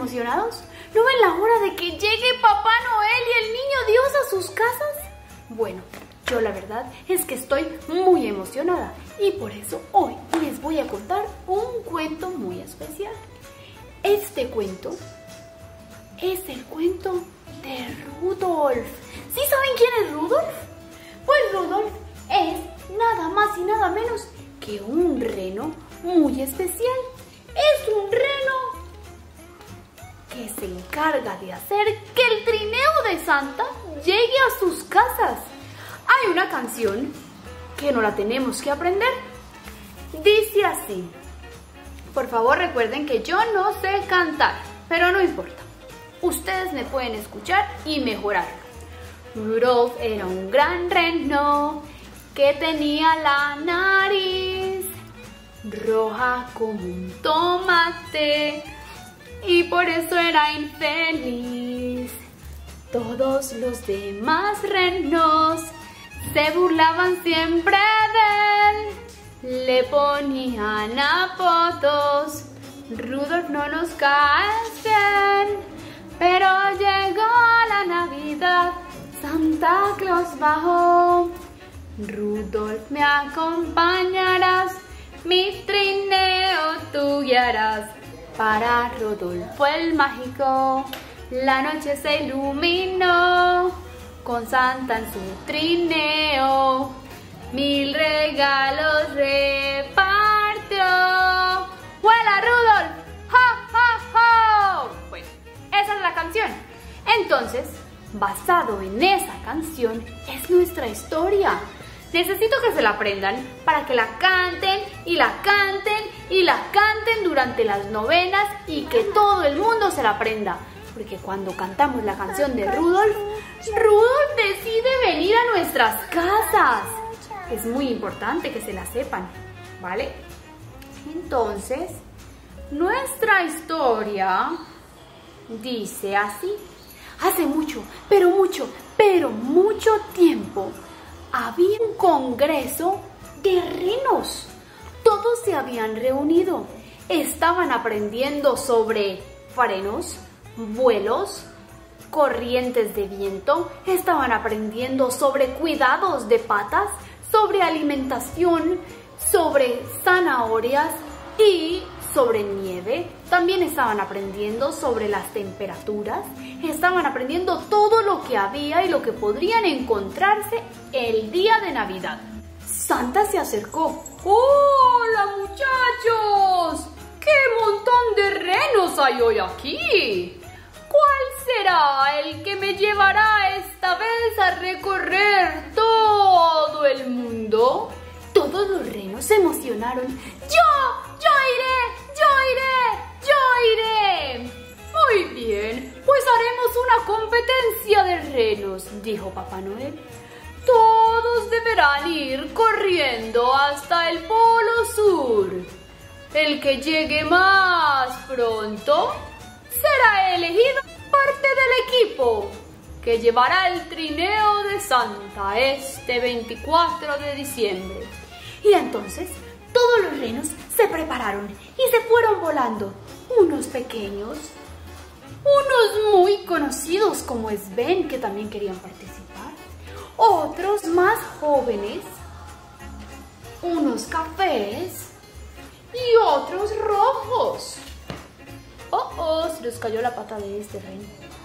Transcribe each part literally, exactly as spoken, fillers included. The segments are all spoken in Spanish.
emocionados? ¿No ven la hora de que llegue Papá Noel y el Niño Dios a sus casas? Bueno, yo la verdad es que estoy muy emocionada y por eso hoy les voy a contar un cuento muy especial. Este cuento es el cuento de Rudolf. ¿Sí saben quién es Rudolf? Pues Rudolf es nada más y nada menos que un reno muy especial. Es un reno que se encarga de hacer que el trineo de Santa llegue a sus casas. Hay una canción que no la tenemos que aprender. Dice así. Por favor recuerden que yo no sé cantar, pero no importa. Ustedes me pueden escuchar y mejorarlo. Rudolf era un gran reno que tenía la nariz roja como un tomate y por eso era infeliz. Todos los demás renos se burlaban siempre de él, le ponían apodos. Rudolf no nos caes bien, pero llegó la Navidad, Santa Claus bajó. Rudolf, me acompañarás, mi trineo tú guiarás. Para Rodolfo el mágico, la noche se iluminó, con Santa en su trineo, mil regalos repartió. ¡Huela Rudolf! ¡Ja, ja, ja! Bueno, esa es la canción. Entonces, basado en esa canción, es nuestra historia. Necesito que se la aprendan para que la canten y la canten y la canten durante las novenas y que todo el mundo se la aprenda. Porque cuando cantamos la canción de Rudolf, Rudolf decide venir a nuestras casas. Es muy importante que se la sepan, ¿vale? Entonces, nuestra historia dice así. Hace mucho, pero mucho, pero mucho tiempo, había un congreso de renos. Todos se habían reunido. Estaban aprendiendo sobre frenos, vuelos, corrientes de viento. Estaban aprendiendo sobre cuidados de patas, sobre alimentación, sobre zanahorias y sobre nieve. También estaban aprendiendo sobre las temperaturas. Estaban aprendiendo todo lo que había y lo que podrían encontrarse el día de Navidad. Santa se acercó. ¡Hola, muchachos! ¡Qué montón de renos hay hoy aquí! ¿Cuál será el que me llevará esta vez a recorrer todo el mundo? Todos los renos se emocionaron. ¡Yo! ¡Yo iré! ¡Yo iré! ¡Yo iré! Muy bien, pues haremos una competencia de renos, dijo Papá Noel. Todos deberán ir corriendo hasta el Polo Sur. El que llegue más pronto será elegido parte del equipo que llevará el trineo de Santa este veinticuatro de diciembre. Y entonces todos los renos se prepararon y se fueron volando. Unos pequeños, unos muy conocidos como Sven, que también querían participar, otros más jóvenes, unos cafés y otros rojos. Oh, oh, se les cayó la pata de este reno.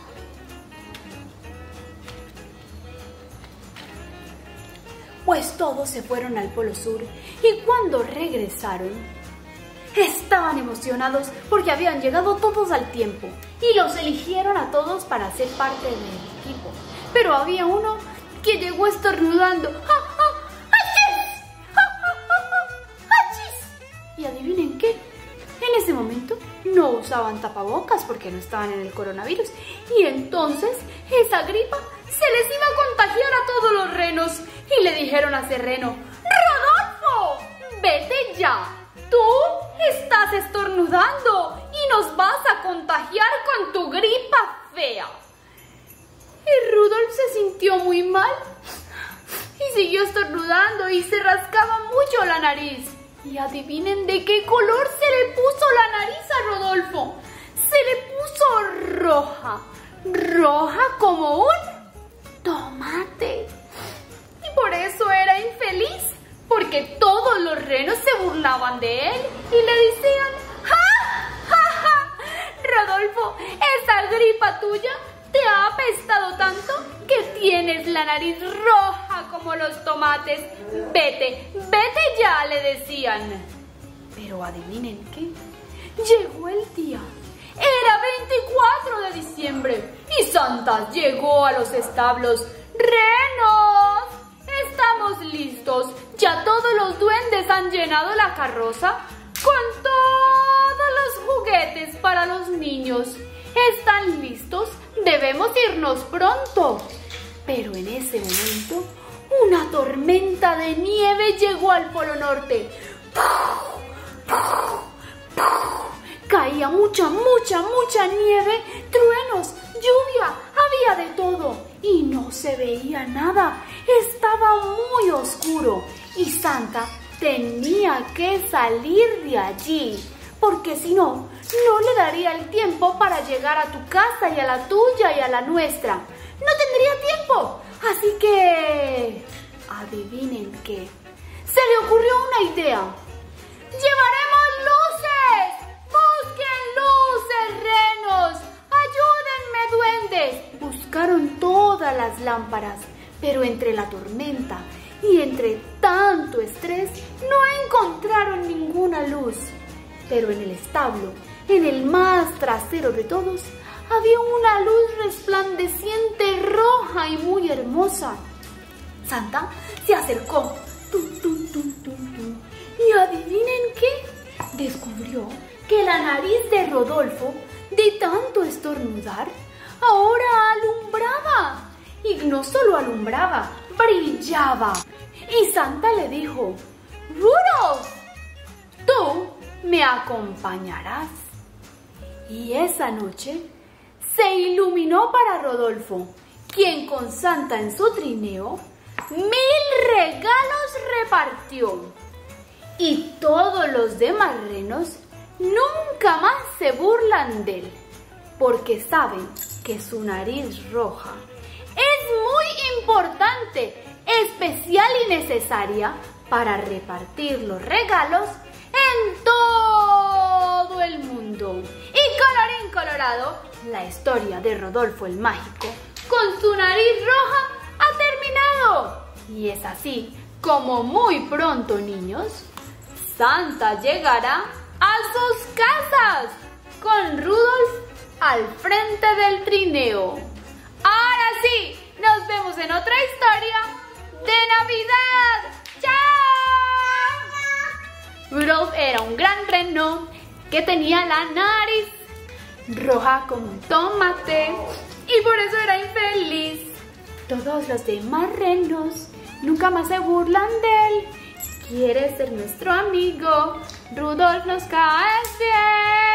Pues todos se fueron al Polo Sur y cuando regresaron, estaban emocionados porque habían llegado todos al tiempo y los eligieron a todos para ser parte del equipo. Pero había uno que llegó estornudando. ¡Ja, ja! ¡Achis! ¡Ja, ja, ja, ja! ¡Achis! Y adivinen qué, en ese momento no usaban tapabocas porque no estaban en el coronavirus y entonces esa gripa se les iba a contagiar a todos los renos y le dijeron a ese reno: ¡Rodolfo! ¡Vete ya! Tú estás estornudando y nos vas a contagiar con tu gripa fea. Y Rudolf se sintió muy mal y siguió estornudando y se rascaba mucho la nariz. Y adivinen de qué color se le puso la nariz a Rodolfo. Se le puso roja, roja como un tomate. Y por eso era infeliz, porque todos los renos se burlaban de él y le decían: ¡ja, ja, ja! Rodolfo, esa gripa tuya te ha apestado tanto que tienes la nariz roja como los tomates. Vete, vete ya, le decían. Pero adivinen qué, llegó el día. Era veinticuatro de diciembre y Santa llegó a los establos. ¡Renos! Estamos listos. Ya todos los duendes han llenado la carroza con todos los juguetes para los niños. ¿Están listos? Debemos irnos pronto. Pero en ese momento, una tormenta de nieve llegó al Polo Norte. Caía mucha, mucha, mucha nieve, truenos, lluvia, había de todo. Y no se veía nada, estaba muy oscuro. Y Santa tenía que salir de allí, porque si no, no le daría el tiempo para llegar a tu casa y a la tuya y a la nuestra. No tendría tiempo. Así que, adivinen qué, se le ocurrió una idea. ¡Llevaremos luces! ¡Busquen luces, renos! ¡Ayúdenme, duendes! Buscaron todas las lámparas, pero entre la tormenta y entre tanto estrés no encontraron ninguna luz. Pero en el establo, en el más trasero de todos, había una luz resplandeciente, roja y muy hermosa. Santa se acercó, tum, tum, tum, tum, tum, y adivinen qué, descubrió que la nariz de Rodolfo, de tanto estornudar, ahora alumbraba. Y no solo alumbraba, brillaba. Y Santa le dijo: ¡Rudolf! Tú me acompañarás. Y esa noche se iluminó para Rodolfo, quien con Santa en su trineo, mil regalos repartió. Y todos los demás renos nunca más se burlan de él, porque saben que su nariz roja es muy importante, especial y necesaria para repartir los regalos en todo el mundo. Y colorín colorado, la historia de Rodolfo el Mágico con su nariz roja ha terminado. Y es así como muy pronto, niños, Santa llegará a sus casas con Rudolf al frente del trineo. Ahora sí, nos vemos en otra historia de Navidad. ¡Chao! Rudolf era un gran reno que tenía la nariz roja como un tomate y por eso era infeliz. Todos los demás renos nunca más se burlan de él. ¿Quieres ser nuestro amigo? Rudolf, nos caes bien.